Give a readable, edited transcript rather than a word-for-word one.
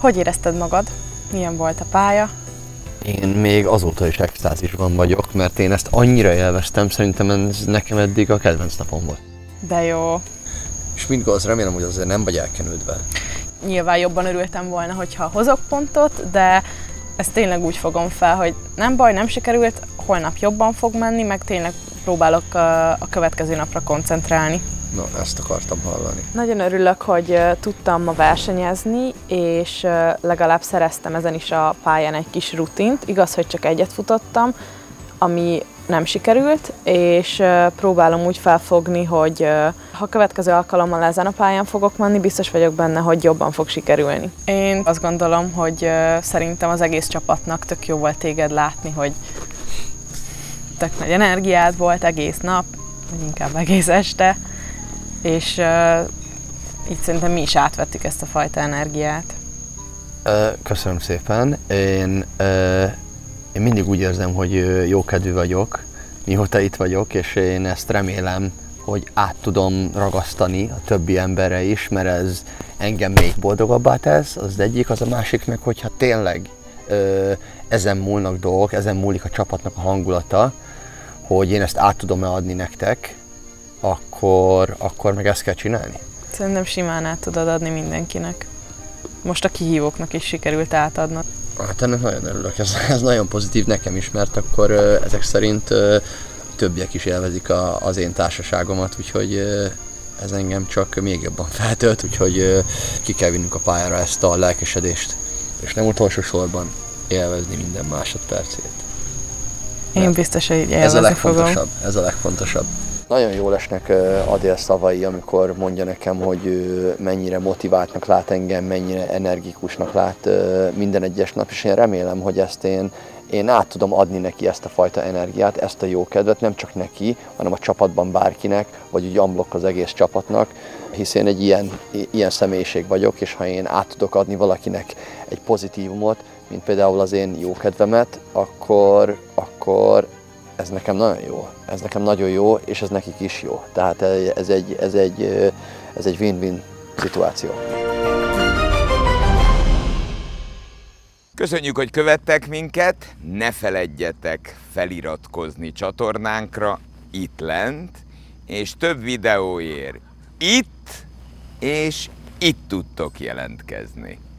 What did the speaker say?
Hogy érezted magad? Milyen volt a pálya? Én még azóta is extázisban vagyok, mert én ezt annyira élveztem, szerintem ez nekem eddig a kedvenc napom volt. De jó. És mit gondolsz, remélem, hogy azért nem vagy elkenődve. Nyilván jobban örültem volna, hogyha hozok pontot, de ezt tényleg úgy fogom fel, hogy nem baj, nem sikerült, holnap jobban fog menni, meg tényleg próbálok a következő napra koncentrálni. Na, ezt akartam hallani. Nagyon örülök, hogy tudtam ma versenyezni, és legalább szereztem ezen is a pályán egy kis rutint. Igaz, hogy csak egyet futottam, ami nem sikerült, és próbálom úgy felfogni, hogy ha a következő alkalommal ezen a pályán fogok menni, biztos vagyok benne, hogy jobban fog sikerülni. Én azt gondolom, hogy szerintem az egész csapatnak tök jó volt téged látni, hogy tök nagy energiád volt egész nap, vagy inkább egész este, és így szerintem mi is átvettük ezt a fajta energiát. Köszönöm szépen. Én mindig úgy érzem, hogy jókedvű vagyok, mióta itt vagyok, és én ezt remélem, hogy át tudom ragasztani a többi emberre is, mert ez engem még boldogabbá tesz, az egyik, az a másik meg, hogyha tényleg ezen múlnak dolgok, ezen múlik a csapatnak a hangulata, hogy én ezt át tudom-e adni nektek, akkor meg ezt kell csinálni. Szerintem simán át tudod adni mindenkinek. Most a kihívóknak is sikerült átadnod. Hát ennek nagyon örülök, ez nagyon pozitív nekem is, mert akkor ezek szerint többiek is élvezik az én társaságomat, úgyhogy ez engem csak még jobban feltölt, úgyhogy ki kell vinnünk a pályára ezt a lelkesedést, és nem utolsó sorban élvezni minden másodpercét. Én biztos, hogy élvezni fogom. Ez a legfontosabb. Nagyon jól esnek Adél szavai, amikor mondja nekem, hogy mennyire motiváltnak lát engem, mennyire energikusnak lát minden egyes nap, és én remélem, hogy ezt én át tudom adni neki ezt a fajta energiát, ezt a jó kedvet, nem csak neki, hanem a csapatban bárkinek, vagy úgy unblock az egész csapatnak, hiszen egy ilyen személyiség vagyok, és ha én át tudok adni valakinek egy pozitívumot, mint például az én jó kedvemet, akkor ez nekem nagyon jó. Ez nekem nagyon jó, és ez nekik is jó. Tehát ez egy win-win szituáció. Köszönjük, hogy követtek minket, ne feledjetek feliratkozni csatornánkra itt lent, és több videóért itt és itt tudtok jelentkezni.